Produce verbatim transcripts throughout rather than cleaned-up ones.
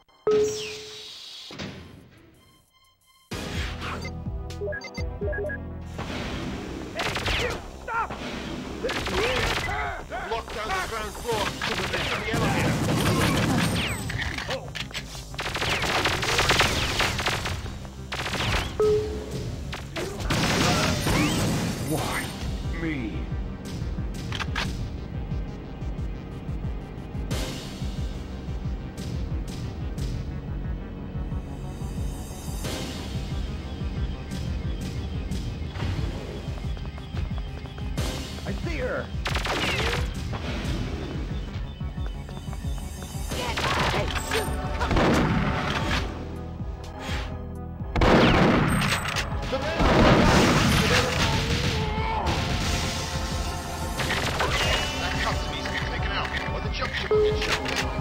Lock down the ground floor to prevent the elevator. Why me? I see her! That customer needs to be taken out, or the jump ship will get shut down.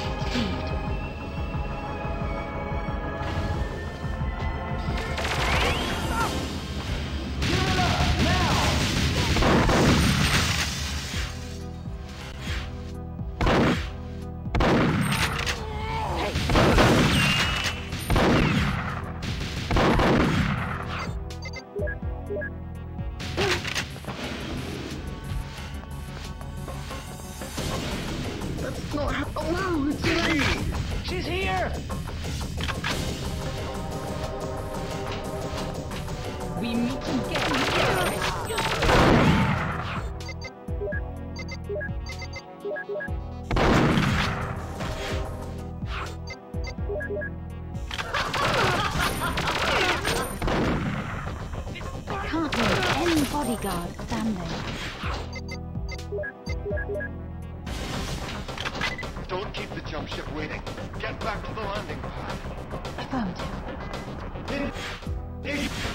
That's not how. Oh no, it's me! She's here! We meet again. Can't make any bodyguard stand there. Don't keep the jump ship waiting. Get back to the landing pad. Affirmative. Did- did you-